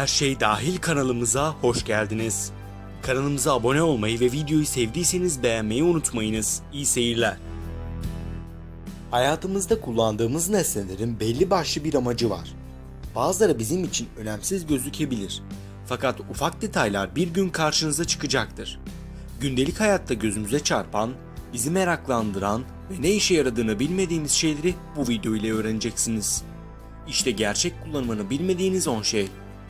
Her Şey Dahil kanalımıza hoş geldiniz. Kanalımıza abone olmayı ve videoyu sevdiyseniz beğenmeyi unutmayınız. İyi seyirler. Hayatımızda kullandığımız nesnelerin belli başlı bir amacı var. Bazıları bizim için önemsiz gözükebilir. Fakat ufak detaylar bir gün karşınıza çıkacaktır. Gündelik hayatta gözümüze çarpan, bizi meraklandıran ve ne işe yaradığını bilmediğimiz şeyleri bu video ile öğreneceksiniz. İşte gerçek kullanımını bilmediğiniz 10 şey.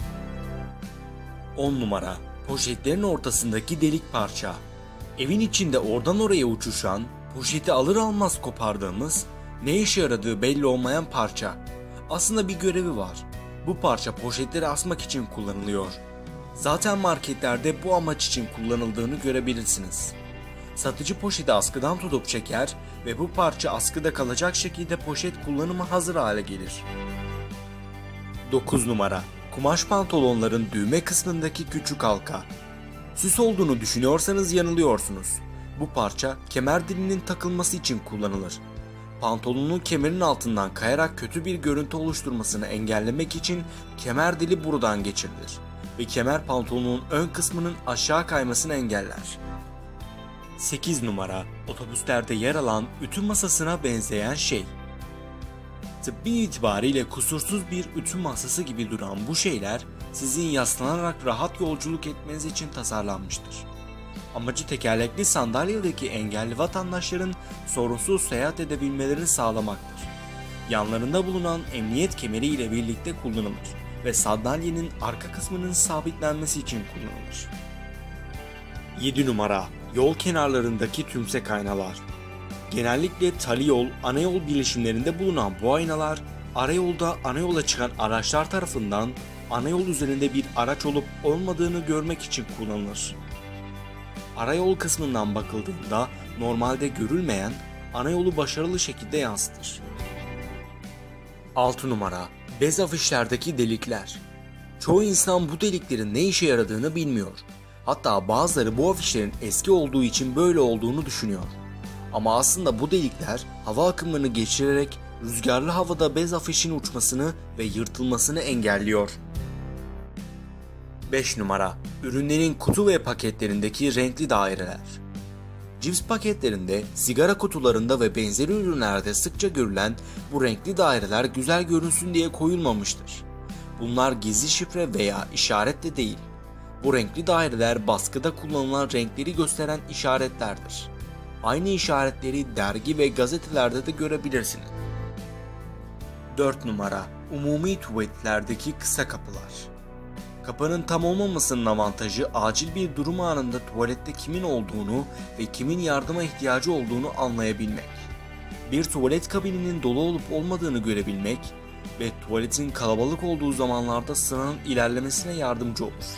10 numara. Poşetlerin ortasındaki delik parça. Evin içinde oradan oraya uçuşan, poşeti alır almaz kopardığımız, ne işe yaradığı belli olmayan parça. Aslında bir görevi var. Bu parça poşetleri asmak için kullanılıyor. Zaten marketlerde bu amaç için kullanıldığını görebilirsiniz. Satıcı poşeti askıdan tutup çeker ve bu parça askıda kalacak şekilde poşet kullanıma hazır hale gelir. 9 numara. Kumaş pantolonların düğme kısmındaki küçük halka. Süs olduğunu düşünüyorsanız yanılıyorsunuz. Bu parça kemer dilinin takılması için kullanılır. Pantolonun kemerin altından kayarak kötü bir görüntü oluşturmasını engellemek için kemer dili buradan geçirilir ve kemer pantolonun ön kısmının aşağı kaymasını engeller. 8 numara. Otobüslerde yer alan ütü masasına benzeyen şey. Tıbbi itibariyle kusursuz bir ütü masası gibi duran bu şeyler sizin yaslanarak rahat yolculuk etmeniz için tasarlanmıştır. Amacı tekerlekli sandalyedeki engelli vatandaşların sorunsuz seyahat edebilmelerini sağlamaktır. Yanlarında bulunan emniyet kemeri ile birlikte kullanılır ve sandalyenin arka kısmının sabitlenmesi için kullanılır. 7 numara. Yol kenarlarındaki tümsek aynalar. Genellikle tali yol, ana yol birleşimlerinde bulunan bu aynalar, arayolda ana yola çıkan araçlar tarafından ana yol üzerinde bir araç olup olmadığını görmek için kullanılır. Arayol kısmından bakıldığında normalde görülmeyen ana yolu başarılı şekilde yansıtır. 6 numara. Bez afişlerdeki delikler. Çoğu insan bu deliklerin ne işe yaradığını bilmiyor. Hatta bazıları bu afişlerin eski olduğu için böyle olduğunu düşünüyor. Ama aslında bu delikler hava akımlarını geçirerek rüzgarlı havada bez afişin uçmasını ve yırtılmasını engelliyor. 5 numara. Ürünlerin kutu ve paketlerindeki renkli daireler. Cips paketlerinde, sigara kutularında ve benzeri ürünlerde sıkça görülen bu renkli daireler güzel görünsün diye koyulmamıştır. Bunlar gizli şifre veya işaret de değil. Bu renkli daireler baskıda kullanılan renkleri gösteren işaretlerdir. Aynı işaretleri dergi ve gazetelerde de görebilirsiniz. 4 numara. Umumi tuvaletlerdeki kısa kapılar. Kapının tam olmamasının avantajı acil bir durum anında tuvalette kimin olduğunu ve kimin yardıma ihtiyacı olduğunu anlayabilmek. Bir tuvalet kabininin dolu olup olmadığını görebilmek ve tuvaletin kalabalık olduğu zamanlarda sıranın ilerlemesine yardımcı olur.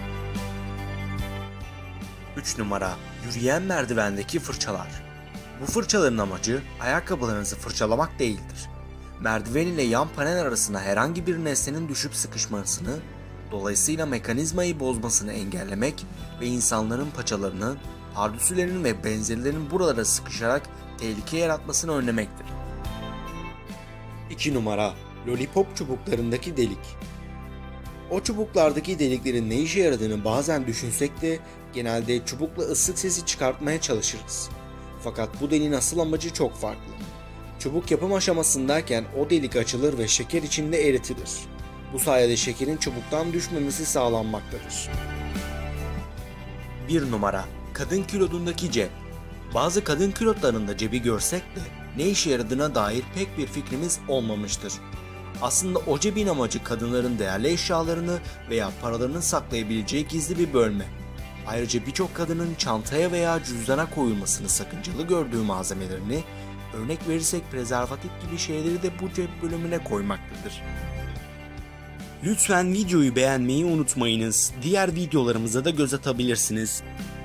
3 numara. Yürüyen merdivendeki fırçalar. Bu fırçaların amacı ayakkabılarınızı fırçalamak değildir. Merdiven ile yan panel arasına herhangi bir nesnenin düşüp sıkışmasını, dolayısıyla mekanizmayı bozmasını engellemek ve insanların paçalarını, pardüsülerinin ve benzerlerinin buralara sıkışarak tehlike yaratmasını önlemektir. 2 numara. Lollipop çubuklarındaki delik. O çubuklardaki deliklerin ne işe yaradığını bazen düşünsek de genelde çubukla ıslık sesi çıkartmaya çalışırız. Fakat bu deliğin asıl amacı çok farklı. Çubuk yapım aşamasındayken o delik açılır ve şeker içinde eritilir. Bu sayede şekerin çubuktan düşmemesi sağlanmaktadır. 1 numara. Kadın kilodundaki cep. Bazı kadın kilotlarında cebi görsek de ne işe yaradığına dair pek bir fikrimiz olmamıştır. Aslında o cebin amacı kadınların değerli eşyalarını veya paralarını saklayabileceği gizli bir bölme. Ayrıca birçok kadının çantaya veya cüzdana koyulmasını sakıncalı gördüğü malzemelerini, örnek verirsek prezervatif gibi şeyleri de bu cep bölümüne koymaktadır. Lütfen videoyu beğenmeyi unutmayınız. Diğer videolarımıza da göz atabilirsiniz.